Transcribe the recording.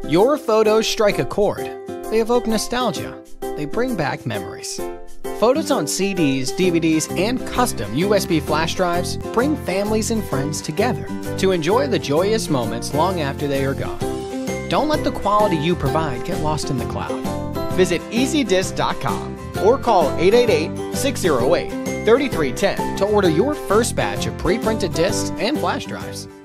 Your photos strike a chord. They evoke nostalgia. They bring back memories. Photos on CDs, DVDs, and custom USB flash drives bring families and friends together to enjoy the joyous moments long after they are gone. Don't let the quality you provide get lost in the cloud. Visit EasyDisc.com or call 888-608-3310 to order your first batch of pre-printed discs and flash drives.